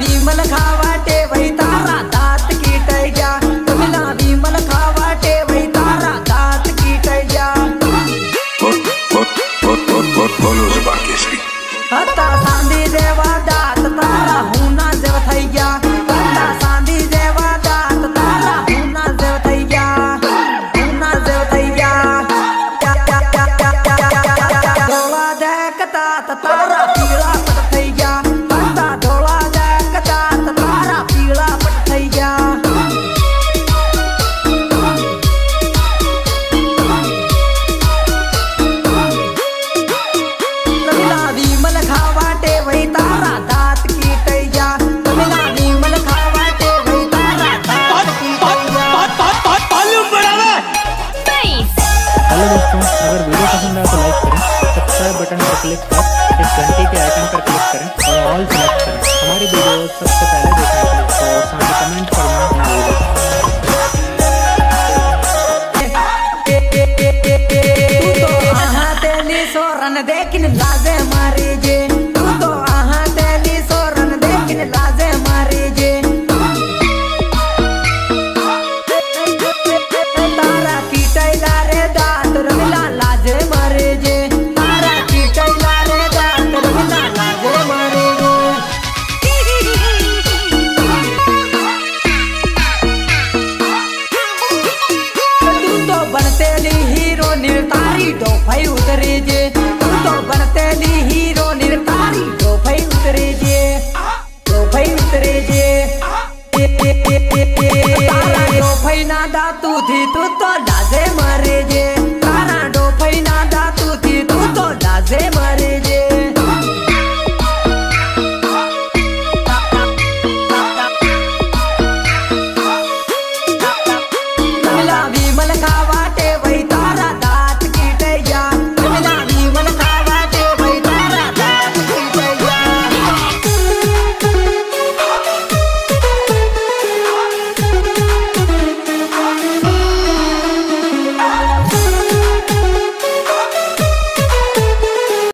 विमल खावाटे वही तारा दांत की टैया, कमिला विमल खावाटे वही तारा दांत की टैया। हता सांदी देवा दात तारा हुना देव थैया, हता सांदी देवा दात तारा हुना देव थैया, हुना देव थैया। ढोला देखता तारा पीला पट थैया, हता ढोला देखता तारा पीला पट थैया। कमिला विमल खावाटे वही तारा दांत की टैया, कमिला विमल खावाटे वही तारा दांत की टैया। हेलो दोस्तों, अगर वीडियो पसंद आए तो लाइक करें, सब्सक्राइब बटन पर क्लिक कर इस घंटी के आइकन पर क्लिक करें और ऑल सेलेक्ट करें हमारी वीडियो सबसे पहले देखने के लिए। और साथ ही कमेंट करना ना भूलें। तू तो आहा तेली सोरन देखिन लाजे मारी जे, तू तो आहा तेली सोरन देखिन लाजे मारी जे। तारा की टैला रे दांत रमिला लाजे मारे जे, तारा की टैला रे दांत रमिला लाजे मारे जे। तू तो बनतेली हीरो निर्तारी डोफाई उतरे जे, तू तो बनतेली